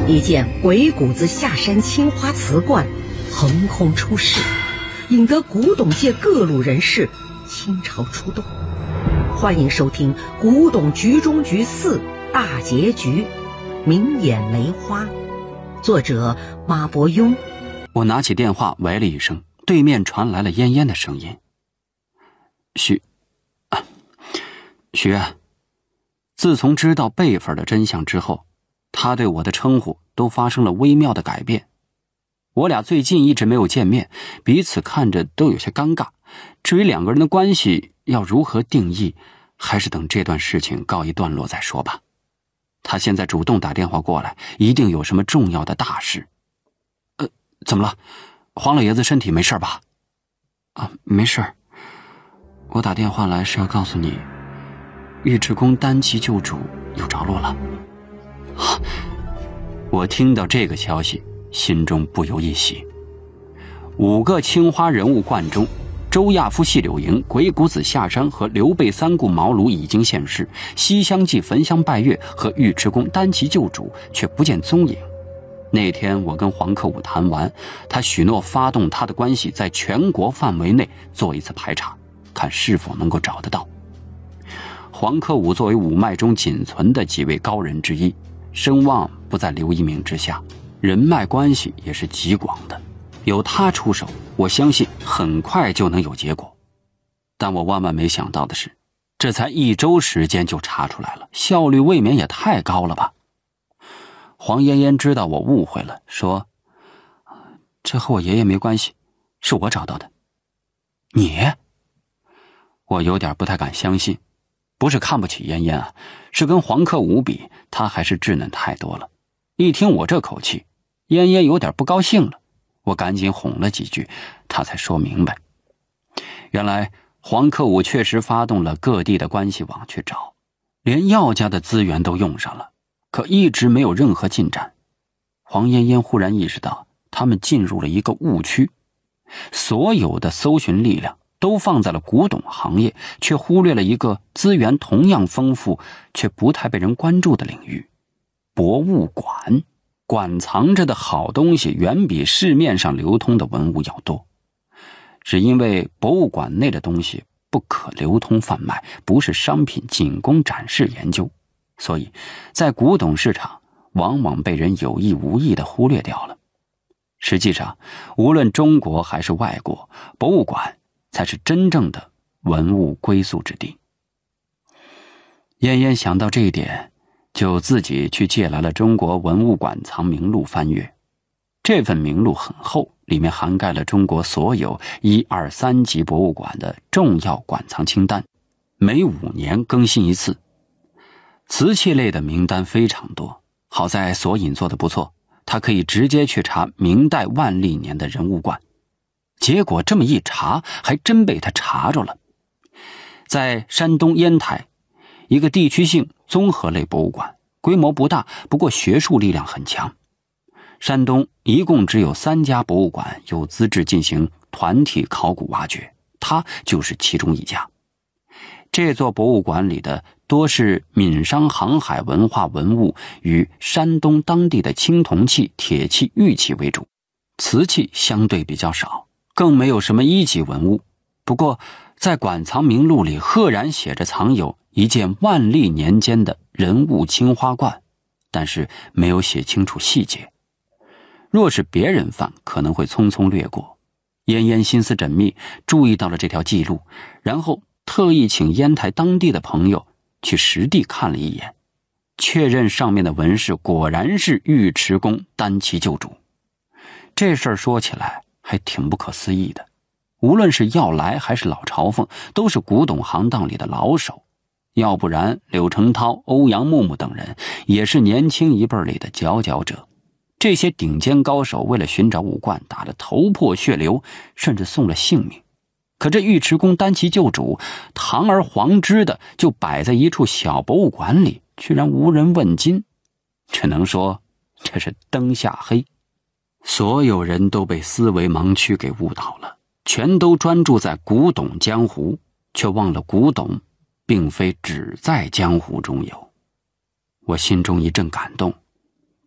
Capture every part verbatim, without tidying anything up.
一件鬼谷子下山青花瓷罐横空出世，引得古董界各路人士倾巢出动。欢迎收听《古董局中局四大结局》，明眼梅花，作者马伯庸。 我拿起电话喂了一声，对面传来了嫣嫣的声音：许啊，许自从知道辈分的真相之后，他对我的称呼都发生了微妙的改变。我俩最近一直没有见面，彼此看着都有些尴尬。至于两个人的关系要如何定义，还是等这段事情告一段落再说吧。他现在主动打电话过来，一定有什么重要的大事。呃，怎么了？黄老爷子身体没事吧？啊，没事。我打电话来是要告诉你，尉迟恭单骑救主有着落了。啊！我听到这个消息，心中不由一喜。五个青花人物罐中，周亚夫戏柳营、鬼谷子下山和刘备三顾茅庐已经现世，西厢记焚香拜月和尉迟恭单骑救主却不见踪影。那天我跟黄克武谈完，他许诺发动他的关系，在全国范围内做一次排查，看是否能够找得到。黄克武作为五脉中仅存的几位高人之一，声望不在刘一鸣之下，人脉关系也是极广的，有他出手，我相信很快就能有结果。但我万万没想到的是，这才一周时间就查出来了，效率未免也太高了吧。黄嫣嫣知道我误会了，说：这和我爷爷没关系，是我找到的。你？我有点不太敢相信，不是看不起嫣嫣啊，是跟黄克武比，他还是稚嫩太多了。一听我这口气，嫣嫣有点不高兴了，我赶紧哄了几句，他才说明白。原来黄克武确实发动了各地的关系网去找，连药家的资源都用上了，可一直没有任何进展。黄嫣嫣忽然意识到，他们进入了一个误区，所有的搜寻力量都放在了古董行业，却忽略了一个资源同样丰富却不太被人关注的领域——博物馆。馆藏着的好东西远比市面上流通的文物要多，只因为博物馆内的东西不可流通贩卖，不是商品，仅供展示研究，所以在古董市场往往被人有意无意地忽略掉了。实际上，无论中国还是外国，博物馆才是真正的文物归宿之地。嫣嫣想到这一点，就自己去借来了中国文物馆藏名录翻阅。这份名录很厚，里面涵盖了中国所有一二三级博物馆的重要馆藏清单，每五年更新一次。瓷器类的名单非常多，好在索引做得不错，他可以直接去查明代万历年的人物罐。结果这么一查，还真被他查着了。在山东烟台，一个地区性综合类博物馆，规模不大，不过学术力量很强。山东一共只有三家博物馆有资质进行团体考古挖掘，它就是其中一家。这座博物馆里的多是闽商航海文化文物与山东当地的青铜器、铁器、玉器为主，瓷器相对比较少，更没有什么一级文物。不过在馆藏名录里赫然写着藏有一件万历年间的人物青花罐，但是没有写清楚细节。若是别人犯，可能会匆匆略过。嫣嫣心思缜密，注意到了这条记录，然后特意请烟台当地的朋友去实地看了一眼，确认上面的纹饰果然是尉迟恭单骑救主。这事儿说起来还挺不可思议的，无论是耀来还是老朝奉，都是古董行当里的老手，要不然柳成涛、欧阳木木等人也是年轻一辈里的佼佼者。这些顶尖高手为了寻找武罐，打得头破血流，甚至送了性命。可这尉迟恭单骑救主堂而皇之的就摆在一处小博物馆里，居然无人问津，只能说这是灯下黑。所有人都被思维盲区给误导了，全都专注在古董江湖，却忘了古董并非只在江湖中有。我心中一阵感动，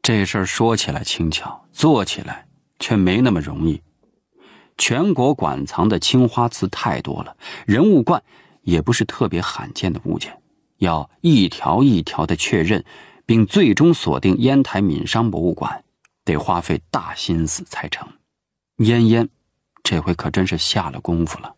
这事儿说起来轻巧，做起来却没那么容易。全国馆藏的青花瓷太多了，人物罐也不是特别罕见的物件，要一条一条的确认，并最终锁定烟台闽商博物馆，得花费大心思才成。燕燕这回可真是下了功夫了。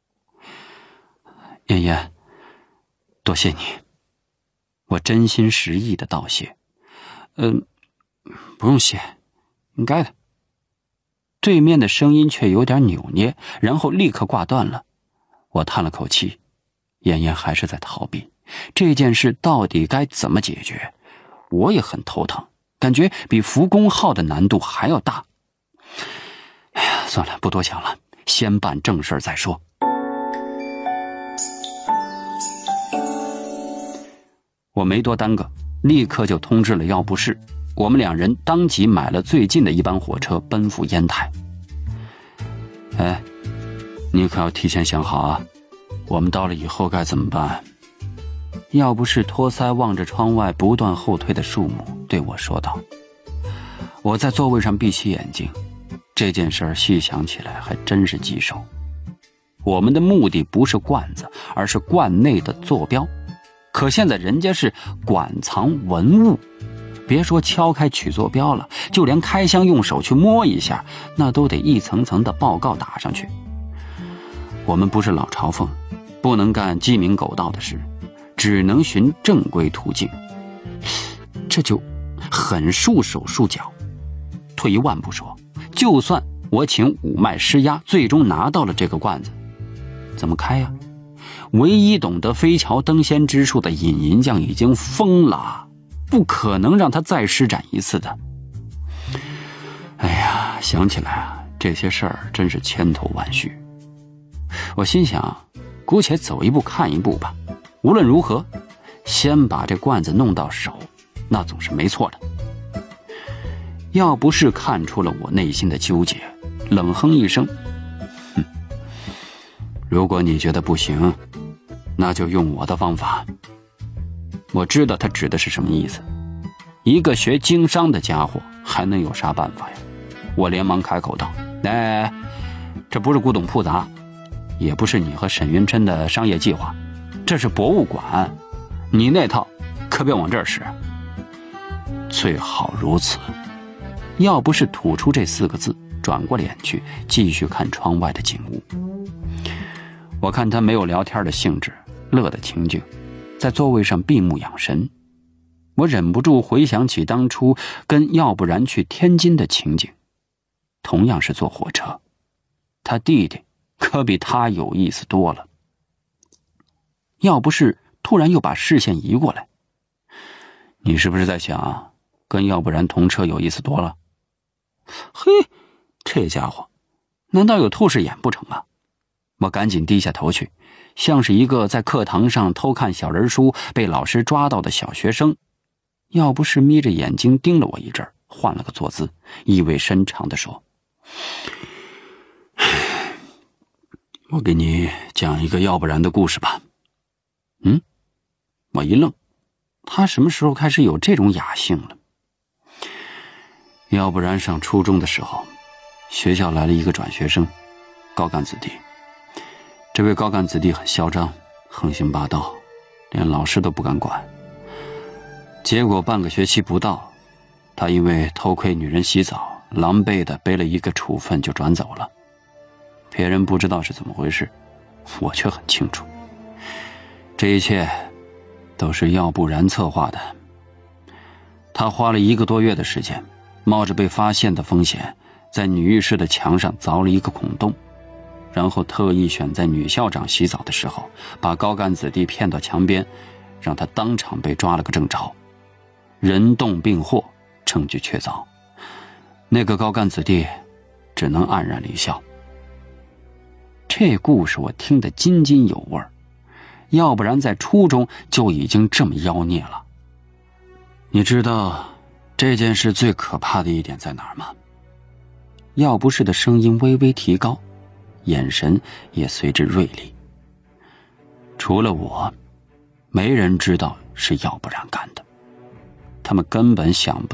燕燕，多谢你，我真心实意的道谢。嗯，不用谢，应该的。对面的声音却有点扭捏，然后立刻挂断了。我叹了口气，燕燕还是在逃避。这件事到底该怎么解决？我也很头疼，感觉比浮公号的难度还要大。哎呀，算了，不多想了，先办正事再说。我没多耽搁，立刻就通知了药部室，我们两人当即买了最近的一班火车，奔赴烟台。哎，你可要提前想好啊，我们到了以后该怎么办？药部室托腮望着窗外不断后退的树木，对我说道。我在座位上闭起眼睛，这件事儿细想起来还真是棘手。我们的目的不是罐子，而是罐内的坐标。可现在人家是馆藏文物，别说敲开取坐标了，就连开箱用手去摸一下，那都得一层层的报告打上去。我们不是老朝奉，不能干鸡鸣狗盗的事，只能循正规途径。这就很束手束脚。退一万步说，就算我请五脉施压，最终拿到了这个罐子，怎么开呀？唯一懂得飞桥登仙之术的尹银匠已经疯了，不可能让他再施展一次的。哎呀，想起来啊，这些事儿真是千头万绪。我心想，姑且走一步看一步吧。无论如何，先把这罐子弄到手，那总是没错的。要不是看出了我内心的纠结，冷哼一声，哼，如果你觉得不行，那就用我的方法。我知道他指的是什么意思，一个学经商的家伙还能有啥办法呀？我连忙开口道，哎，这不是古董铺子啊，也不是你和沈云琛的商业计划，这是博物馆，你那套可别往这儿使。最好如此。要不是吐出这四个字，转过脸去继续看窗外的景物。我看他没有聊天的兴致，乐得清静，在座位上闭目养神。我忍不住回想起当初跟要不然去天津的情景，同样是坐火车，他弟弟可比他有意思多了。要不是突然又把视线移过来，你是不是在想跟要不然同车有意思多了？嘿，这家伙难道有透视眼不成啊？我赶紧低下头去，像是一个在课堂上偷看小人书被老师抓到的小学生。要不是眯着眼睛盯了我一阵，换了个坐姿，意味深长地说，我给你讲一个要不然的故事吧。嗯，我一愣，他什么时候开始有这种雅兴了？要不然上初中的时候，学校来了一个转学生，高干子弟。这位高干子弟很嚣张，横行霸道，连老师都不敢管。结果半个学期不到，他因为偷窥女人洗澡，狼狈地背了一个处分就转走了。别人不知道是怎么回事，我却很清楚。这一切都是要不然策划的。他花了一个多月的时间，冒着被发现的风险，在女浴室的墙上凿了一个孔洞，然后特意选在女校长洗澡的时候，把高干子弟骗到墙边，让他当场被抓了个正着。人动并获，证据确凿。那个高干子弟只能黯然离校。这故事我听得津津有味，要不然在初中就已经这么妖孽了。你知道这件事最可怕的一点在哪儿吗？要不是的声音微微提高，眼神也随之锐利。除了我，没人知道是要不然干的。他们根本想不到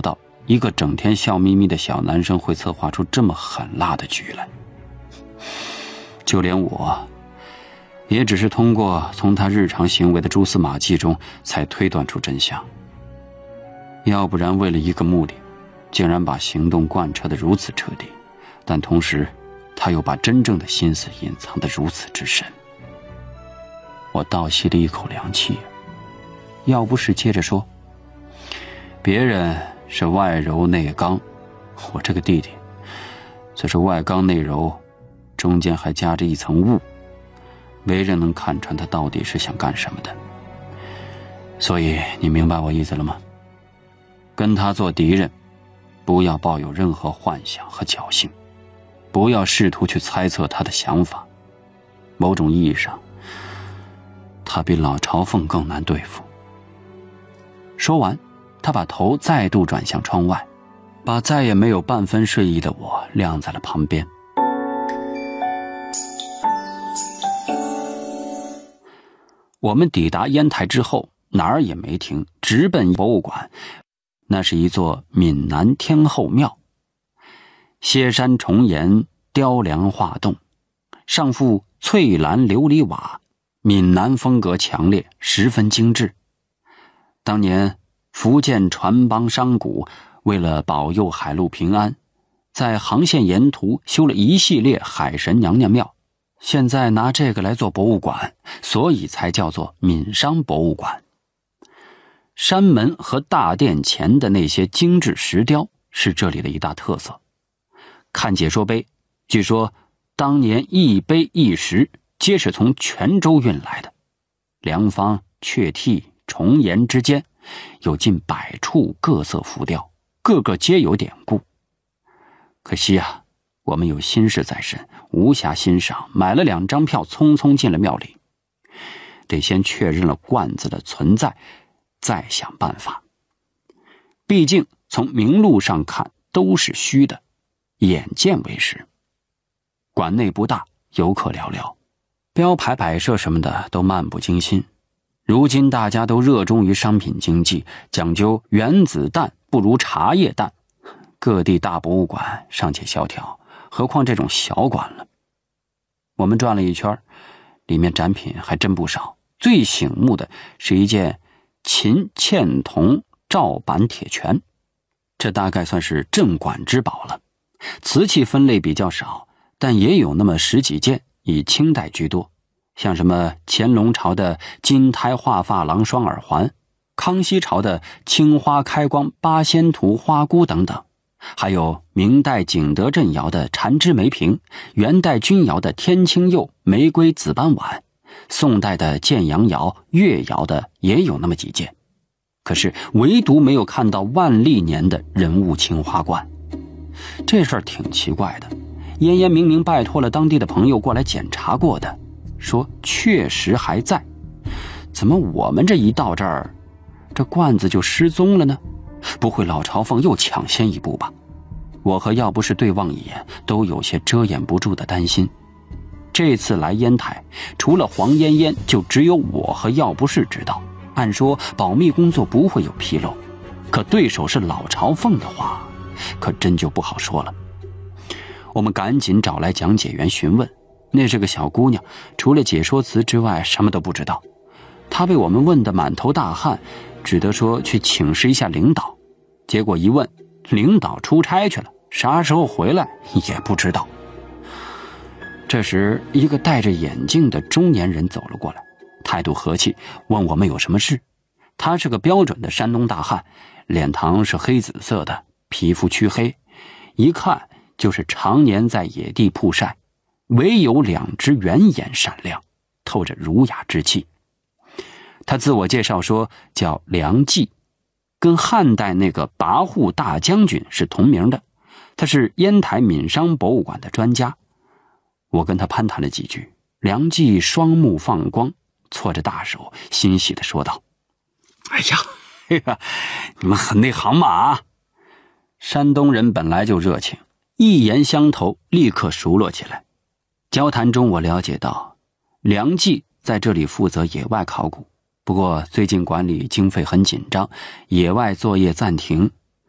一个整天笑眯眯的小男生会策划出这么狠辣的局来。就连我也只是通过从他日常行为的蛛丝马迹中才推断出真相。要不然为了一个目的，竟然把行动贯彻得如此彻底，但同时他又把真正的心思隐藏得如此之深。我倒吸了一口凉气，要不是接着说，别人是外柔内刚，我这个弟弟则是外刚内柔，中间还夹着一层雾，没人能看穿他到底是想干什么的。所以你明白我意思了吗？跟他做敌人，不要抱有任何幻想和侥幸，不要试图去猜测他的想法。某种意义上，他比老朝奉更难对付。说完，他把头再度转向窗外，把再也没有半分睡意的我晾在了旁边。我们抵达烟台之后，哪儿也没停，直奔博物馆。那是一座闽南天后庙，歇山重檐，雕梁画栋，上覆翠蓝琉璃瓦，闽南风格强烈，十分精致。当年福建船帮商贾为了保佑海路平安，在航线沿途修了一系列海神娘娘庙，现在拿这个来做博物馆，所以才叫做闽商博物馆。山门和大殿前的那些精致石雕是这里的一大特色。看解说碑，据说当年一碑一石皆是从泉州运来的，梁方、阙替、重檐之间有近百处各色浮雕，个个皆有典故。可惜啊，我们有心事在身，无暇欣赏，买了两张票，匆匆进了庙里。得先确认了罐子的存在，再想办法。毕竟从明路上看都是虚的，眼见为实。馆内不大，游客寥寥，标牌摆设什么的都漫不经心。如今大家都热衷于商品经济，讲究原子弹不如茶叶蛋，各地大博物馆尚且萧条，何况这种小馆了。我们转了一圈，里面展品还真不少。最醒目的是一件秦嵌铜照板铁拳，这大概算是镇馆之宝了。瓷器分类比较少，但也有那么十几件，以清代居多，像什么乾隆朝的金胎画发廊双耳环，康熙朝的青花开光八仙图花箍等等，还有明代景德镇窑的缠枝梅瓶，元代钧窑的天青釉玫瑰紫斑碗，宋代的建阳窑、越窑的也有那么几件。可是唯独没有看到万历年的人物青花罐。这事儿挺奇怪的，燕燕明明拜托了当地的朋友过来检查过的，说确实还在，怎么我们这一到这儿，这罐子就失踪了呢？不会老朝奉又抢先一步吧？我和要不是对望一眼，都有些遮掩不住的担心。这次来烟台，除了黄嫣嫣，就只有我和要不是知道。按说保密工作不会有纰漏，可对手是老朝奉的话，可真就不好说了。我们赶紧找来讲解员询问，那是个小姑娘，除了解说词之外什么都不知道。她被我们问得满头大汗，只得说去请示一下领导。结果一问，领导出差去了，啥时候回来也不知道。这时一个戴着眼镜的中年人走了过来，态度和气，问我们有什么事。他是个标准的山东大汉，脸膛是黑紫色的，皮肤黢黑，一看就是常年在野地曝晒，唯有两只圆眼闪亮，透着儒雅之气。他自我介绍说叫梁冀，跟汉代那个跋扈大将军是同名的，他是烟台闽商博物馆的专家。我跟他攀谈了几句，梁冀双目放光，搓着大手，欣喜地说道：哎呀，哎呀，你们很内行嘛啊！山东人本来就热情，一言相投，立刻熟络起来。交谈中我了解到，梁冀在这里负责野外考古，不过最近管理经费很紧张，野外作业暂停。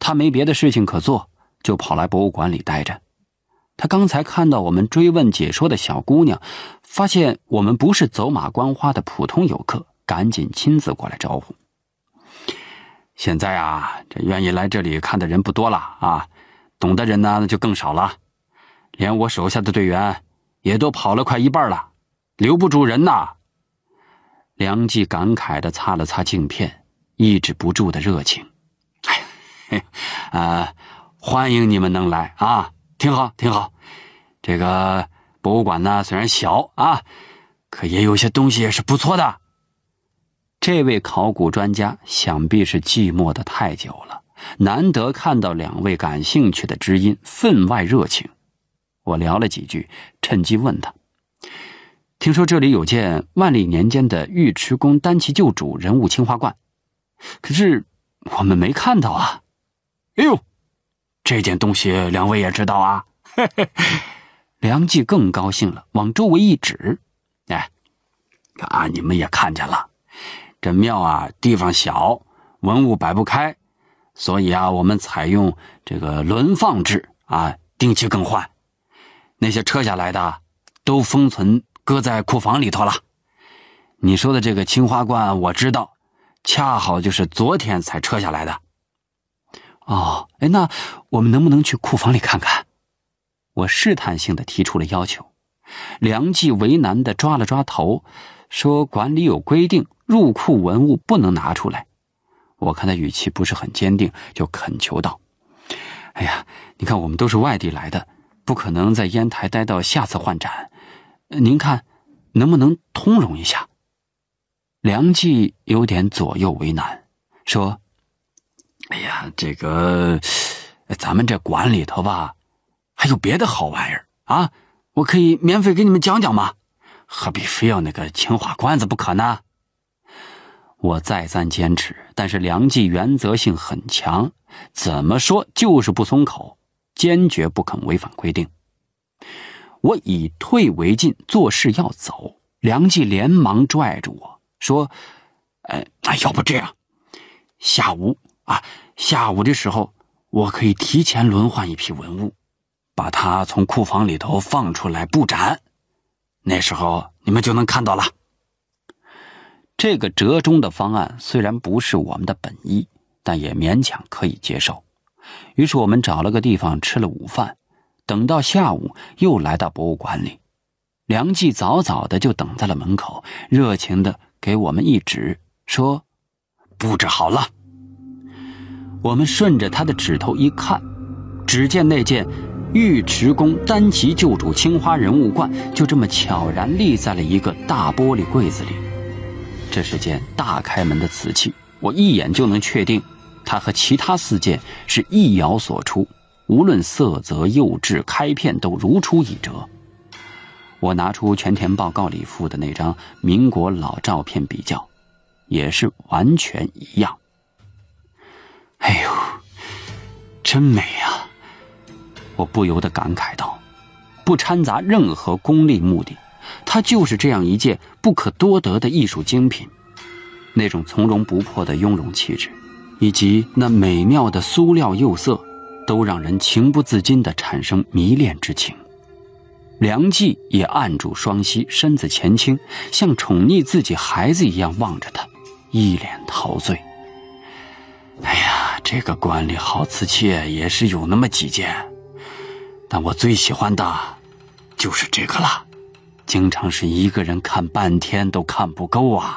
他没别的事情可做，就跑来博物馆里待着。他刚才看到我们追问解说的小姑娘，发现我们不是走马观花的普通游客，赶紧亲自过来招呼。现在啊，这愿意来这里看的人不多了啊，懂的人呢就更少了，连我手下的队员也都跑了快一半了，留不住人呐。梁冀感慨地擦了擦镜片，抑制不住的热情。哎，呃，欢迎你们能来啊，挺好挺好。这个博物馆呢虽然小啊，可也有些东西是不错的。这位考古专家想必是寂寞的太久了，难得看到两位感兴趣的知音，分外热情。我聊了几句，趁机问他，听说这里有件万历年间的尉迟恭单骑救主人物青花罐，可是我们没看到啊。哎呦，这件东西两位也知道啊？嘿嘿。梁冀更高兴了，往周围一指，哎，啊，你们也看见了，这庙啊地方小，文物摆不开，所以啊我们采用这个轮放制啊，定期更换。那些撤下来的都封存搁在库房里头了。你说的这个青花罐我知道，恰好就是昨天才撤下来的。哦，哎，那我们能不能去库房里看看？我试探性的提出了要求。梁冀为难的抓了抓头，说馆里有规定，入库文物不能拿出来。我看他语气不是很坚定，就恳求道，哎呀，你看我们都是外地来的，不可能在烟台待到下次换展，您看能不能通融一下？梁冀有点左右为难，说，哎呀，这个咱们这馆里头吧还有别的好玩意儿啊，我可以免费给你们讲讲嘛，何必非要那个青花罐子不可呢？我再三坚持，但是梁冀原则性很强，怎么说就是不松口，坚决不肯违反规定。我以退为进，做事要走，梁冀连忙拽住我说，呃，要不这样，下午啊，下午的时候我可以提前轮换一批文物，把它从库房里头放出来布展，那时候你们就能看到了。这个折中的方案虽然不是我们的本意，但也勉强可以接受。于是我们找了个地方吃了午饭，等到下午又来到博物馆里。梁冀早早的就等在了门口，热情的给我们一指，说布置好了。我们顺着他的指头一看，只见那件尉迟恭单骑救主青花人物罐就这么悄然立在了一个大玻璃柜子里。这是件大开门的瓷器，我一眼就能确定它和其他四件是一窑所出，无论色泽釉质开片都如出一辙。我拿出全田报告里附的那张民国老照片比较，也是完全一样。哎呦，真美啊！我不由得感慨道，不掺杂任何功利目的，它就是这样一件不可多得的艺术精品。那种从容不迫的雍容气质，以及那美妙的酥料釉色，都让人情不自禁地产生迷恋之情。梁冀也按住双膝，身子前倾，像宠溺自己孩子一样望着他，一脸陶醉。哎呀，这个馆里好瓷器也是有那么几件，但我最喜欢的就是这个了，经常是一个人看半天都看不够啊。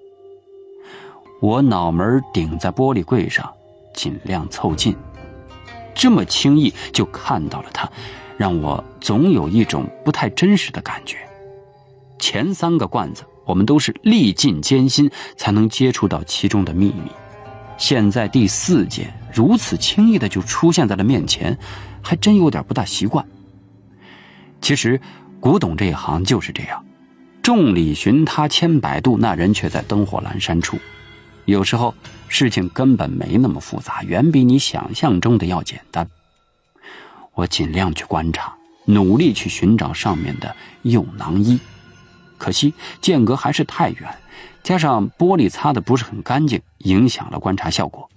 我脑门顶在玻璃柜上，尽量凑近，这么轻易就看到了它，让我总有一种不太真实的感觉。前三个罐子我们都是历尽艰辛才能接触到其中的秘密，现在第四件如此轻易的就出现在了面前，还真有点不大习惯。其实古董这一行就是这样，众里寻他千百度，那人却在灯火阑珊处。有时候事情根本没那么复杂，远比你想象中的要简单。我尽量去观察，努力去寻找上面的釉囊衣，可惜间隔还是太远，加上玻璃擦的不是很干净，影响了观察效果。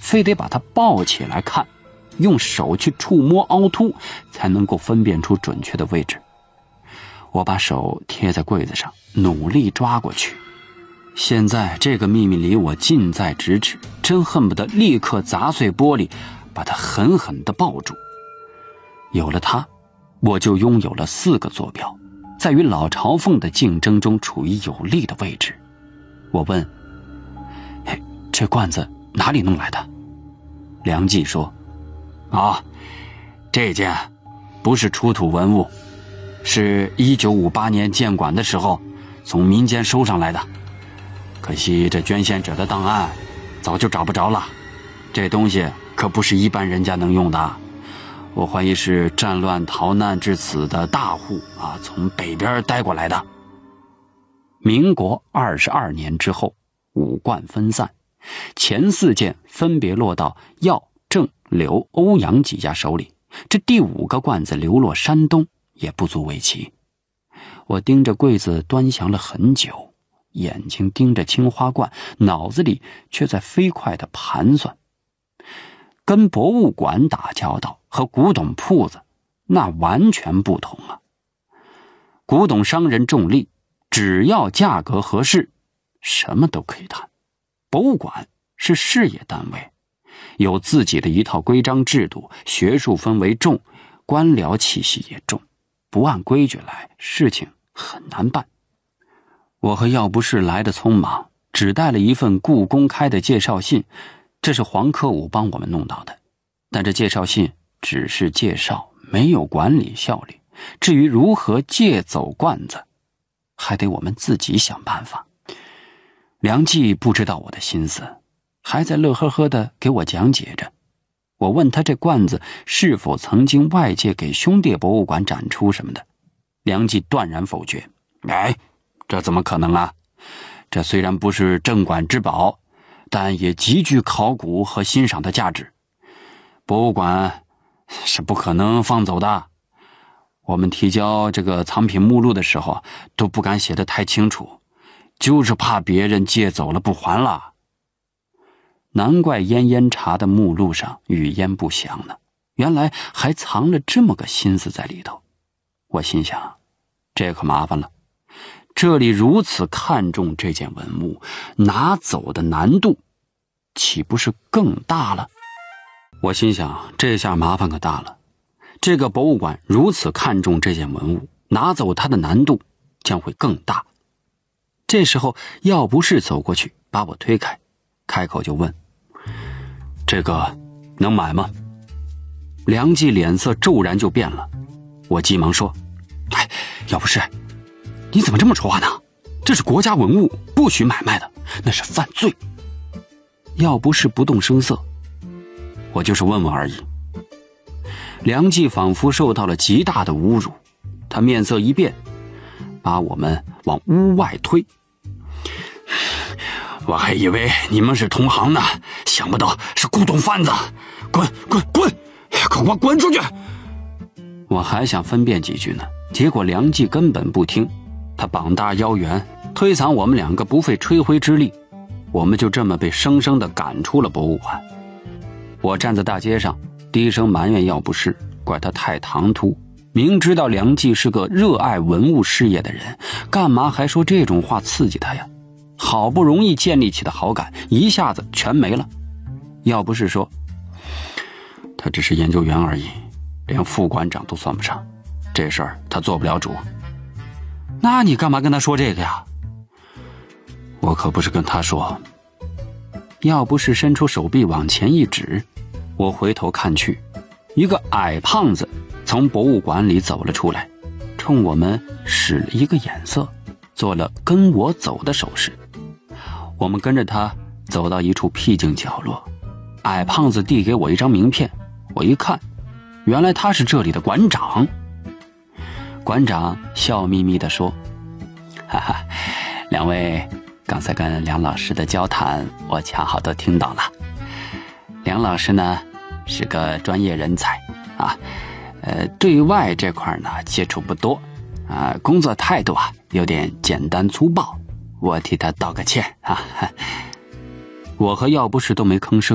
非得把它抱起来看，用手去触摸凹凸，才能够分辨出准确的位置。我把手贴在柜子上，努力抓过去。现在这个秘密离我近在咫尺，真恨不得立刻砸碎玻璃，把它狠狠地抱住。有了它，我就拥有了四个坐标，在与老朝奉的竞争中处于有利的位置。我问：嘿，这罐子哪里弄来的？梁冀说：啊，这件不是出土文物，是一九五八年建馆的时候从民间收上来的。可惜这捐献者的档案早就找不着了，这东西可不是一般人家能用的。我怀疑是战乱逃难至此的大户啊，从北边带过来的。民国二十二年之后，五罐分散，前四件分别落到耀、郑、刘、欧阳几家手里，这第五个罐子流落山东也不足为奇。我盯着柜子端详了很久，眼睛盯着青花罐，脑子里却在飞快地盘算。跟博物馆打交道和古董铺子那完全不同啊！古董商人重利，只要价格合适，什么都可以谈。博物馆是事业单位，有自己的一套规章制度，学术氛围重，官僚气息也重，不按规矩来，事情很难办。我和药不是来得匆忙，只带了一份故宫开的介绍信，这是黄克武帮我们弄到的。但这介绍信只是介绍，没有管理效力。至于如何借走罐子，还得我们自己想办法。梁冀不知道我的心思，还在乐呵呵地给我讲解着。我问他这罐子是否曾经外借给兄弟博物馆展出什么的，梁冀断然否决。哎，这怎么可能啊？这虽然不是镇馆之宝，但也极具考古和欣赏的价值。博物馆是不可能放走的。我们提交这个藏品目录的时候都不敢写得太清楚，就是怕别人借走了不还了。难怪烟烟茶的目录上语焉不详呢，原来还藏了这么个心思在里头。我心想，这可麻烦了。这里如此看重这件文物，拿走的难度岂不是更大了？我心想，这下麻烦可大了。这个博物馆如此看重这件文物，拿走它的难度将会更大。这时候药不是走过去把我推开，开口就问：这个能买吗？梁冀脸色骤然就变了。我急忙说：哎，药不是，你怎么这么说话呢？这是国家文物，不许买卖的，那是犯罪。药不是不动声色：我就是问问而已。梁冀仿佛受到了极大的侮辱，他面色一变，把我们往屋外推。我还以为你们是同行呢，想不到是古董贩子！滚滚滚，给我滚出去！我还想分辨几句呢，结果梁冀根本不听，他膀大腰圆，推搡我们两个不费吹灰之力，我们就这么被生生地赶出了博物馆。我站在大街上，低声埋怨药不是，怪他太唐突。明知道梁冀是个热爱文物事业的人，干嘛还说这种话刺激他呀？好不容易建立起的好感一下子全没了。药不是说，他只是研究员而已，连副馆长都算不上，这事儿他做不了主。那你干嘛跟他说这个呀？我可不是跟他说。药不是伸出手臂往前一指，我回头看去，一个矮胖子从博物馆里走了出来，冲我们使了一个眼色，做了跟我走的手势。我们跟着他走到一处僻静角落，矮胖子递给我一张名片，我一看，原来他是这里的馆长。馆长笑眯眯地说：哈哈，两位刚才跟梁老师的交谈我恰好都听到了。梁老师呢是个专业人才啊，呃，对外这块呢接触不多啊，工作态度啊有点简单粗暴，我替他道个歉啊。我和药不是都没吭声，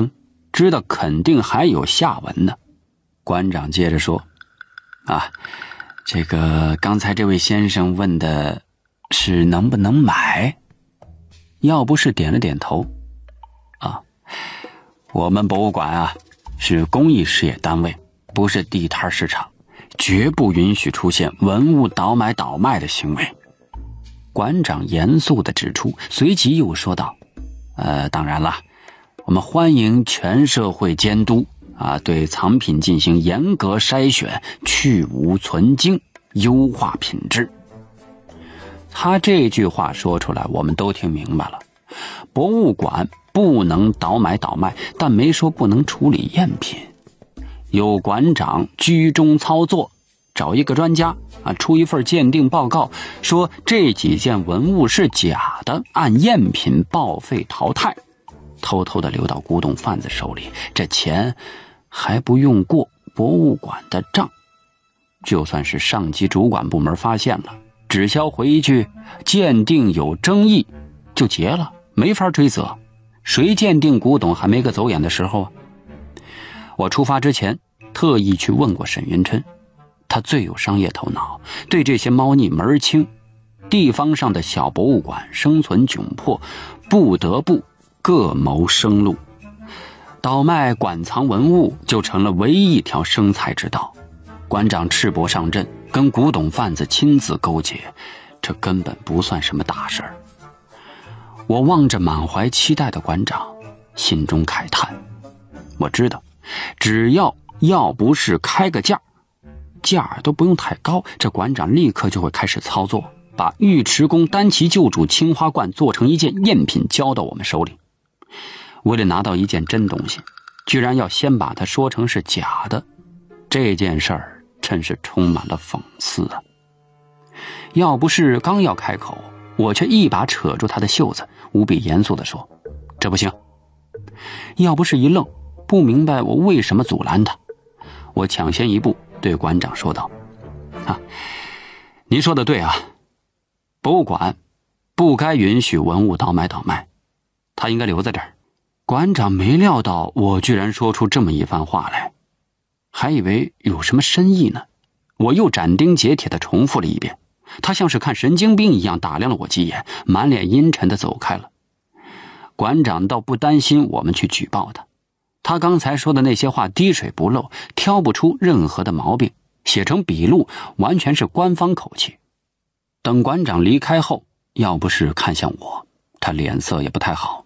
知道肯定还有下文呢。馆长接着说：啊，这个刚才这位先生问的是能不能买？要不是点了点头。啊，我们博物馆啊是公益事业单位，不是地摊市场，绝不允许出现文物倒买倒卖的行为。馆长严肃地指出，随即又说道：呃，当然了，我们欢迎全社会监督啊，对藏品进行严格筛选，去无存精，优化品质。他这句话说出来，我们都听明白了。博物馆不能倒买倒卖，但没说不能处理赝品。有馆长居中操作，找一个专家啊，出一份鉴定报告，说这几件文物是假的，按赝品报废淘汰，偷偷的流到古董贩子手里，这钱还不用过博物馆的账。就算是上级主管部门发现了，只销回一句鉴定有争议就结了，没法追责。谁鉴定古董还没个走眼的时候啊？我出发之前特意去问过沈云琛，他最有商业头脑，对这些猫腻门儿清。地方上的小博物馆生存窘迫，不得不各谋生路，倒卖馆藏文物就成了唯一一条生财之道。馆长赤膊上阵，跟古董贩子亲自勾结，这根本不算什么大事儿。我望着满怀期待的馆长，心中慨叹，我知道只要要不是开个价，价都不用太高，这馆长立刻就会开始操作，把尉迟恭单旗旧主青花罐做成一件赝品交到我们手里。为了拿到一件真东西，居然要先把它说成是假的，这件事儿真是充满了讽刺啊！要不是刚要开口，我却一把扯住他的袖子，无比严肃地说：这不行。要不是一愣，不明白我为什么阻拦他，我抢先一步对馆长说道：啊，您说的对啊，博物馆不该允许文物倒买倒卖，他应该留在这儿。馆长没料到我居然说出这么一番话来，还以为有什么深意呢。我又斩钉截铁地重复了一遍，他像是看神经病一样打量了我几眼，满脸阴沉地走开了。馆长倒不担心我们去举报他，他刚才说的那些话滴水不漏，挑不出任何的毛病，写成笔录完全是官方口气。等馆长离开后，要不是看向我，他脸色也不太好。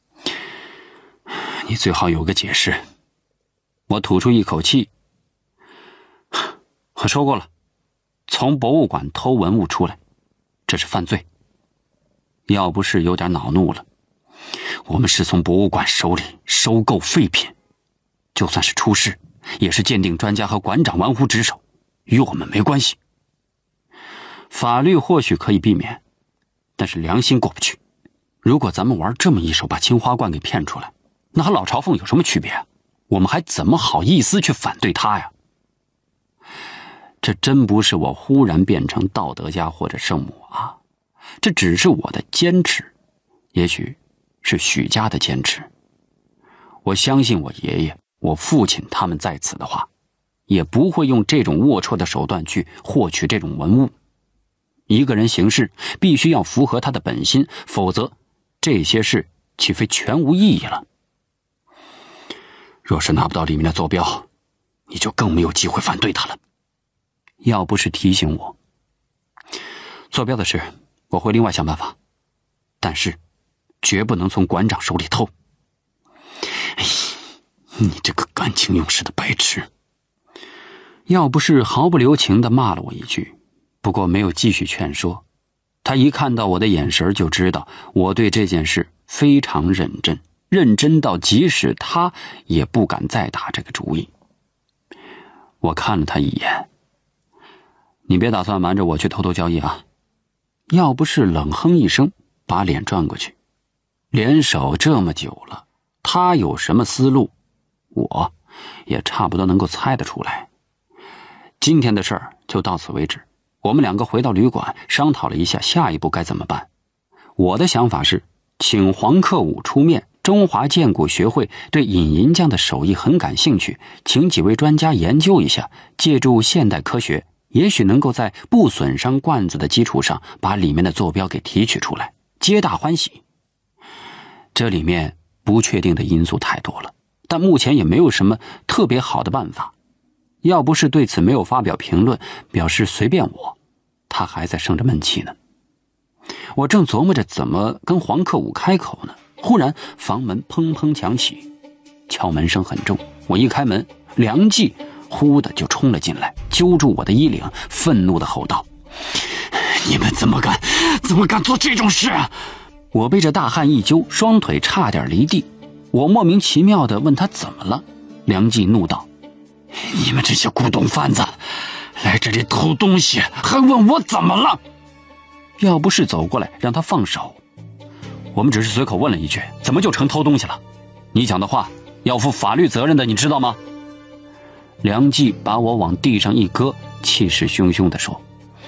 你最好有个解释。我吐出一口气，我说过了，从博物馆偷文物出来，这是犯罪。要不是有点恼怒了，我们是从博物馆手里收购废品，就算是出事，也是鉴定专家和馆长玩忽职守，与我们没关系。法律或许可以避免，但是良心过不去。如果咱们玩这么一手，把青花罐给骗出来，那和老朝奉有什么区别啊？我们还怎么好意思去反对他呀？这真不是我忽然变成道德家或者圣母啊，这只是我的坚持，也许是许家的坚持。我相信我爷爷、我父亲他们在此的话，也不会用这种龌龊的手段去获取这种文物。一个人行事必须要符合他的本心，否则这些事岂非全无意义了？若是拿不到里面的坐标，你就更没有机会反对他了。要不是提醒我，坐标的事我会另外想办法，但是绝不能从馆长手里偷。哎，你这个感情用事的白痴！要不是毫不留情地骂了我一句，不过没有继续劝说。他一看到我的眼神就知道我对这件事非常认真，认真到即使他也不敢再打这个主意。我看了他一眼，你别打算瞒着我去偷偷交易啊！要不是冷哼一声，把脸转过去。联手这么久了，他有什么思路，我也差不多能够猜得出来。今天的事儿就到此为止，我们两个回到旅馆，商讨了一下下一步该怎么办。我的想法是请黄克武出面中华鉴骨学会对引银匠的手艺很感兴趣，请几位专家研究一下，借助现代科学，也许能够在不损伤罐子的基础上，把里面的坐标给提取出来，皆大欢喜。这里面不确定的因素太多了，但目前也没有什么特别好的办法。要不是对此没有发表评论，表示随便我，他还在生着闷气呢。我正琢磨着怎么跟黄克武开口呢，忽然房门砰砰响起，敲门声很重。我一开门，梁冀忽的就冲了进来，揪住我的衣领，愤怒地吼道：“你们怎么敢，怎么敢做这种事啊！”我被这大汉一揪，双腿差点离地。我莫名其妙地问他怎么了，梁冀怒道：“你们这些古董贩子，来这里偷东西，还问我怎么了？”要不是走过来让他放手，我们只是随口问了一句，怎么就成偷东西了？你讲的话要负法律责任的，你知道吗？梁冀把我往地上一搁，气势汹汹地说：“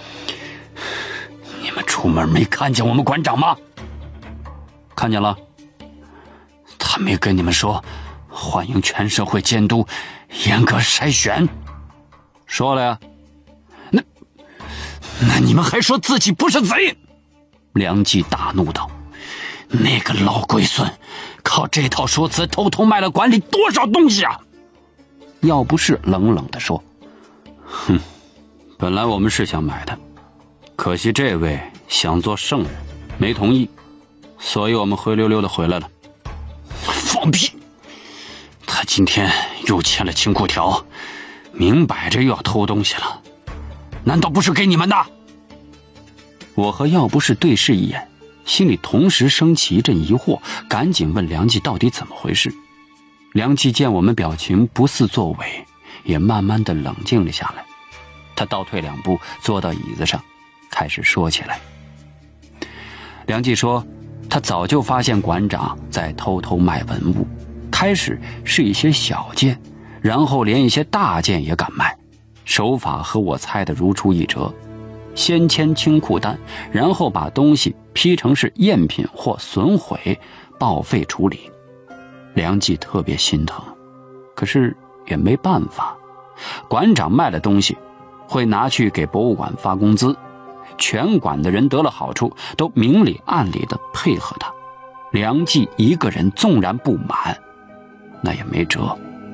你们出门没看见我们馆长吗？”“看见了。”“他没跟你们说欢迎全社会监督，严格筛选？”“说了呀。”“那那你们还说自己不是贼？”梁冀大怒道：“那个老龟孙靠这套说辞偷偷卖了馆里多少东西啊！”要不是冷冷地说：“哼，本来我们是想买的，可惜这位想做圣人，没同意，所以我们灰溜溜的回来了。”“放屁！他今天又签了清库条，明摆着又要偷东西了，难道不是给你们的？”我和要不是对视一眼，心里同时升起一阵疑惑，赶紧问梁冀到底怎么回事。梁冀见我们表情不似作伪，也慢慢的冷静了下来。他倒退两步，坐到椅子上，开始说起来。梁冀说，他早就发现馆长在偷偷卖文物，开始是一些小件，然后连一些大件也敢卖，手法和我猜的如出一辙。先签清库单，然后把东西批成是赝品或损毁，报废处理。梁冀特别心疼，可是也没办法。馆长卖了东西，会拿去给博物馆发工资，全馆的人得了好处，都明里暗里的配合他。梁冀一个人纵然不满，那也没辙。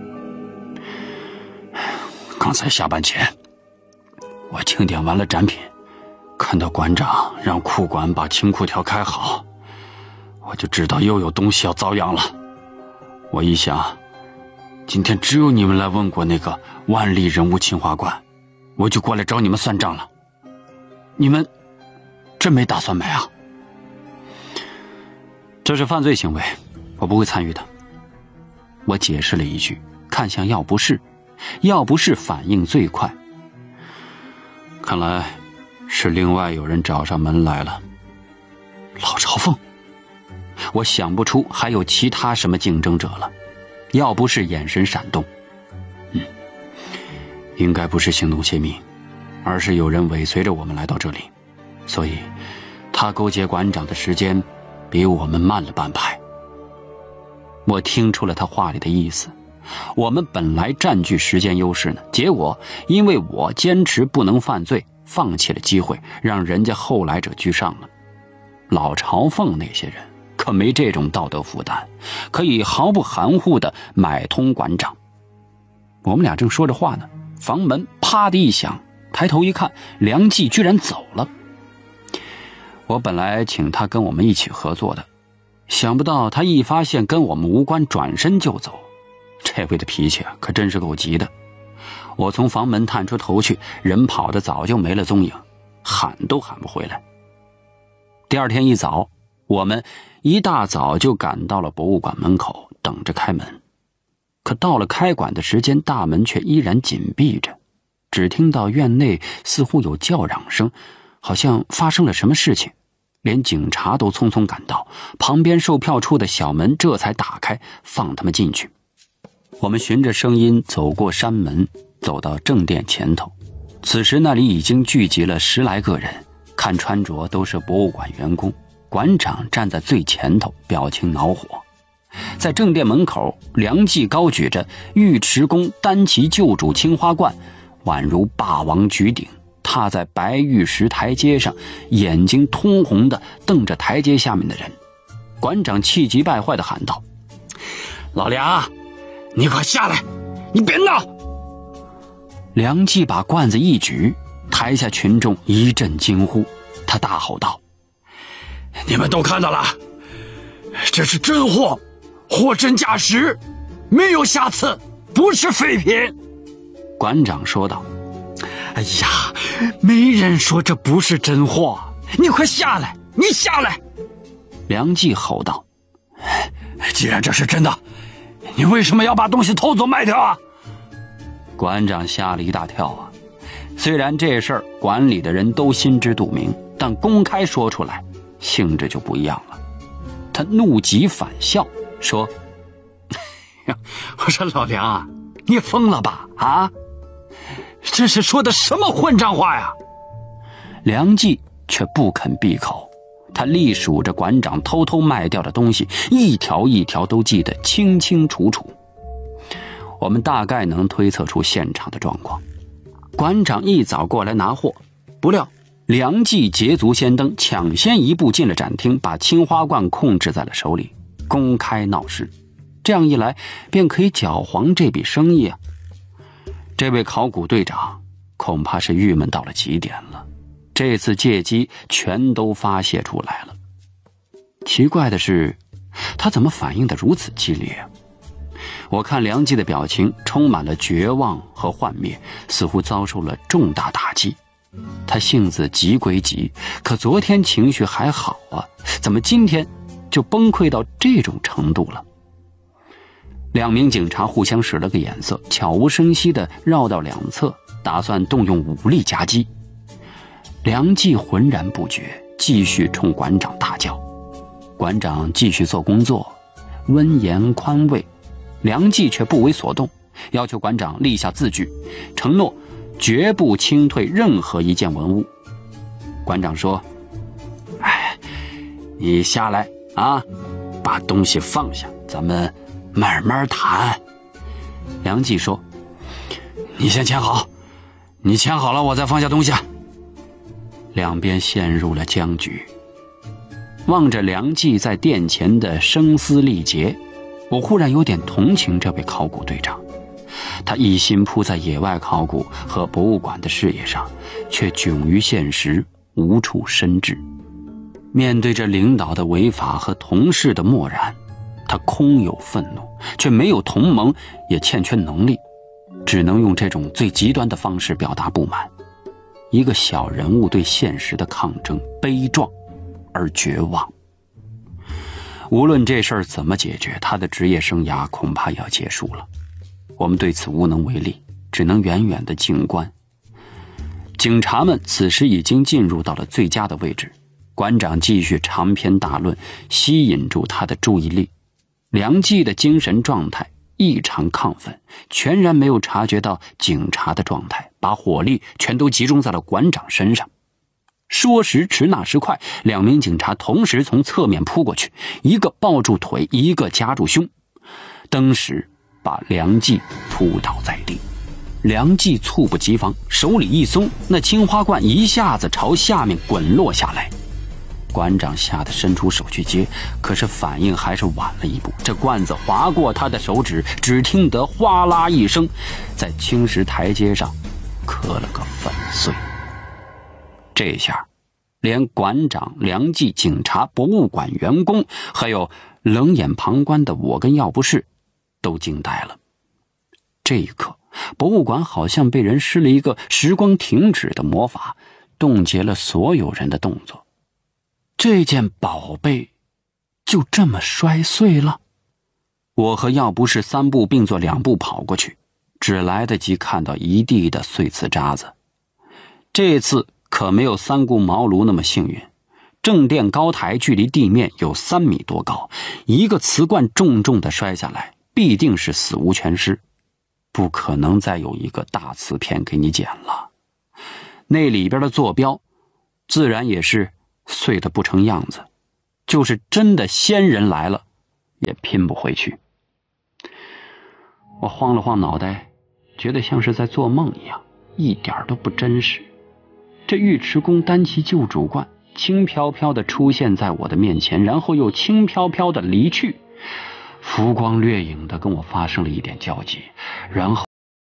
刚才下班前，我清点完了展品，看到馆长让库管把清库条开好，我就知道又有东西要遭殃了。我一想，今天只有你们来问过那个万历人物清华馆，我就过来找你们算账了。你们真没打算买啊？这是犯罪行为，我不会参与的。我解释了一句，看向要不是，要不是反应最快。看来是另外有人找上门来了。老朝奉，我想不出还有其他什么竞争者了。要不是眼神闪动，嗯，应该不是行动泄密，而是有人尾随着我们来到这里，所以他勾结馆长的时间比我们慢了半拍。我听出了他话里的意思，我们本来占据时间优势呢，结果因为我坚持不能犯罪，放弃了机会，让人家后来者居上了。老朝奉那些人可没这种道德负担，可以毫不含糊地买通馆长。我们俩正说着话呢，房门啪的一响，抬头一看，梁冀居然走了。我本来请他跟我们一起合作的，想不到他一发现跟我们无关，转身就走。这位的脾气啊，可真是够急的。我从房门探出头去，人跑得早就没了踪影，喊都喊不回来。第二天一早，我们一大早就赶到了博物馆门口，等着开门。可到了开馆的时间，大门却依然紧闭着，只听到院内似乎有叫嚷声，好像发生了什么事情。连警察都匆匆赶到，旁边售票处的小门这才打开，放他们进去。我们循着声音走过山门，走到正殿前头。此时那里已经聚集了十来个人，看穿着都是博物馆员工。馆长站在最前头，表情恼火。 在正殿门口，梁冀高举着尉迟恭单骑救主青花冠，宛如霸王举鼎，踏在白玉石台阶上，眼睛通红地瞪着台阶下面的人。馆长气急败坏地喊道：老梁，你快下来，你别闹！梁冀把罐子一举，台下群众一阵惊呼，他大吼道：你们都看到了，这是真货，货真价实，没有瑕疵，不是废品。馆长说道：哎呀，没人说这不是真货，你快下来，你下来！梁冀吼道：既然这是真的，你为什么要把东西偷走卖掉啊？馆长吓了一大跳啊！虽然这事儿馆里的人都心知肚明，但公开说出来性质就不一样了。他怒极反笑说：我说老梁啊，你疯了吧啊？这是说的什么混账话呀？梁冀却不肯闭口，他隶数着馆长偷偷卖掉的东西，一条一条都记得清清楚楚。我们大概能推测出现场的状况。馆长一早过来拿货，不料梁冀捷足先登，抢先一步进了展厅，把青花罐控制在了手里，公开闹事。这样一来便可以搅黄这笔生意啊！这位考古队长恐怕是郁闷到了极点了，这次借机全都发泄出来了。奇怪的是，他怎么反应得如此激烈啊？我看梁冀的表情充满了绝望和幻灭，似乎遭受了重大打击。他性子急归急，可昨天情绪还好啊，怎么今天就崩溃到这种程度了？两名警察互相使了个眼色，悄无声息地绕到两侧，打算动用武力夹击。梁冀浑然不觉，继续冲馆长大叫。馆长继续做工作，温言宽慰，梁冀却不为所动，要求馆长立下字据，承诺绝不轻退任何一件文物。馆长说：哎，你下来啊，把东西放下，咱们慢慢谈。梁冀说：你先签好，你签好了我再放下东西。两边陷入了僵局。望着梁冀在殿前的声嘶力竭，我忽然有点同情这位考古队长。他一心扑在野外考古和博物馆的事业上，却窘于现实，无处伸志。面对着领导的违法和同事的漠然，他空有愤怒，却没有同盟，也欠缺能力，只能用这种最极端的方式表达不满。一个小人物对现实的抗争，悲壮而绝望。无论这事儿怎么解决，他的职业生涯恐怕要结束了。我们对此无能为力，只能远远地静观。警察们此时已经进入到了最佳的位置，馆长继续长篇大论，吸引住他的注意力。梁冀的精神状态异常亢奋，全然没有察觉到警察的状态，把火力全都集中在了馆长身上。说时迟那时快，两名警察同时从侧面扑过去，一个抱住腿，一个夹住胸，登时把梁冀扑倒在地。梁冀猝不及防，手里一松，那青花罐一下子朝下面滚落下来。馆长吓得伸出手去接，可是反应还是晚了一步，这罐子划过他的手指，只听得哗啦一声，在青石台阶上磕了个粉碎。这下连馆长、梁冀、警察、博物馆员工，还有冷眼旁观的我跟药不士都惊呆了。这一刻，博物馆好像被人施了一个时光停止的魔法，冻结了所有人的动作。这件宝贝就这么摔碎了。我和药不士三步并作两步跑过去，只来得及看到一地的碎瓷渣子。这次可没有三顾茅庐那么幸运，正殿高台距离地面有三米多高，一个瓷罐重重地摔下来，必定是死无全尸，不可能再有一个大瓷片给你捡了。那里边的坐标自然也是碎得不成样子，就是真的仙人来了， 也拼不回去。我晃了晃脑袋，觉得像是在做梦一样，一点都不真实。这尉迟恭单骑旧主冠轻飘飘地出现在我的面前，然后又轻飘飘地离去，浮光掠影地跟我发生了一点交集，然后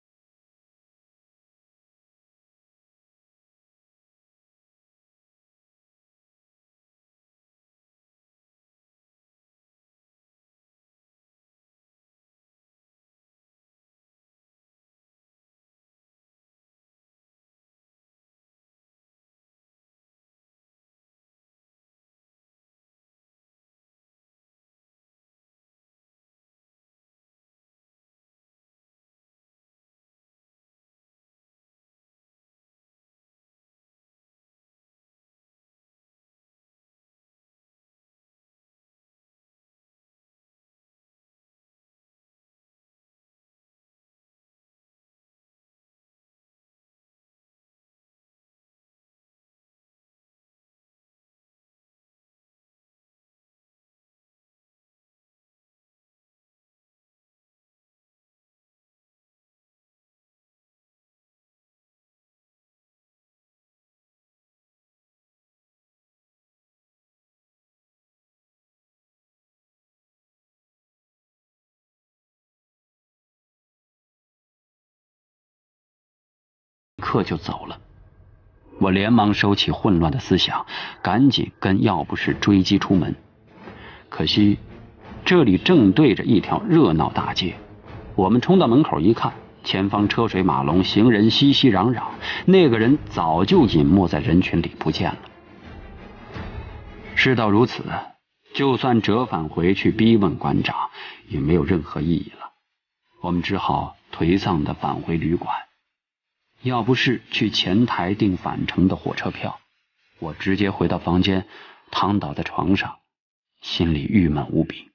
刻就走了。我连忙收起混乱的思想，赶紧跟药不士追击出门。可惜这里正对着一条热闹大街，我们冲到门口一看，前方车水马龙，行人熙熙攘攘，那个人早就隐没在人群里不见了。事到如此，就算折返回去逼问馆长也没有任何意义了。我们只好颓丧地返回旅馆。要不是去前台订返程的火车票，我直接回到房间，躺倒在床上，心里郁闷无比。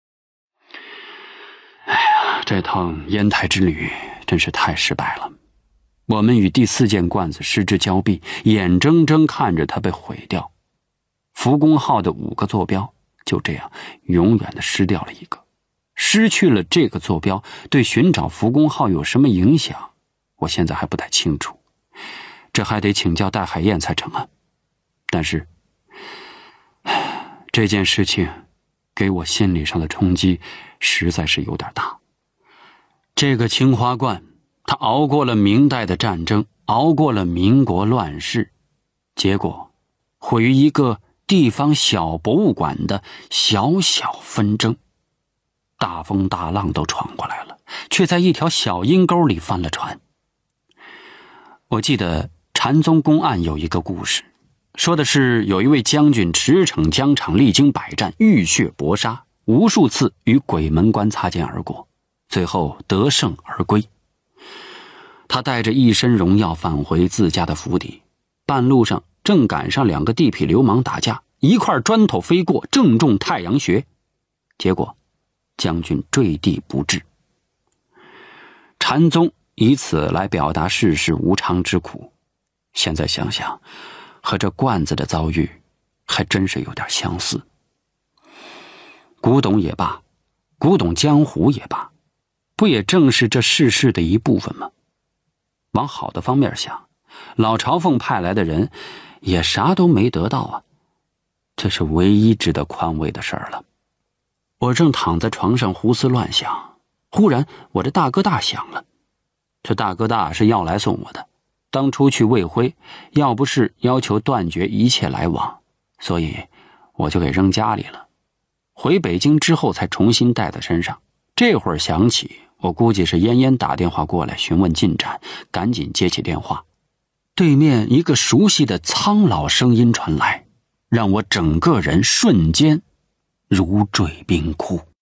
哎呀，这趟烟台之旅真是太失败了。我们与第四件罐子失之交臂，眼睁睁看着它被毁掉。福公号的五个坐标就这样永远的失掉了一个。失去了这个坐标，对寻找福公号有什么影响，我现在还不太清楚，这还得请教戴海燕才成啊。但是这件事情给我心理上的冲击实在是有点大。这个青花罐，它熬过了明代的战争，熬过了民国乱世，结果毁于一个地方小博物馆的小小纷争。大风大浪都闯过来了，却在一条小阴沟里翻了船。我记得禅宗公案有一个故事，说的是有一位将军驰骋疆场，历经百战，浴血搏杀，无数次与鬼门关擦肩而过，最后得胜而归。他带着一身荣耀返回自家的府邸，半路上正赶上两个地痞流氓打架，一块砖头飞过，正中太阳穴，结果将军坠地不治。禅宗以此来表达世事无常之苦，现在想想和这罐子的遭遇还真是有点相似。古董也罢，古董江湖也罢，不也正是这世事的一部分吗？往好的方面想，老朝奉派来的人也啥都没得到啊，这是唯一值得宽慰的事儿了。我正躺在床上胡思乱想，忽然我的大哥大响了。这大哥大是要来送我的，当初去魏辉，要不是要求断绝一切来往，所以我就给扔家里了。回北京之后才重新带在身上，这会儿想起，我估计是燕燕打电话过来询问进展，赶紧接起电话。对面一个熟悉的苍老声音传来，让我整个人瞬间如坠冰窟。